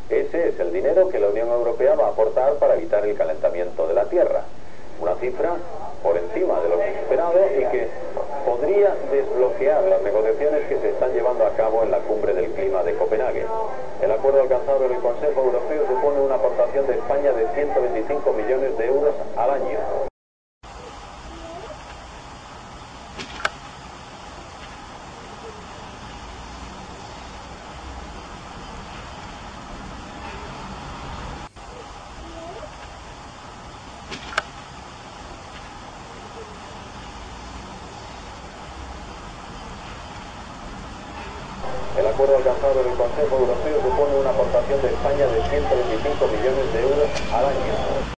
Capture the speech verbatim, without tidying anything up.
Ese es el dinero que la Unión Europea va a aportar para evitar el calentamiento de la Tierra. Una cifra por encima de lo esperado y que podría desbloquear las negociaciones que se están llevando a cabo en la cumbre del clima de Copenhague. El acuerdo alcanzado en el Consejo Europeo supone una aportación de España de ciento veinticinco millones de euros al año. El acuerdo alcanzado en el Consejo Europeo supone una aportación de España de ciento veinticinco millones de euros al año.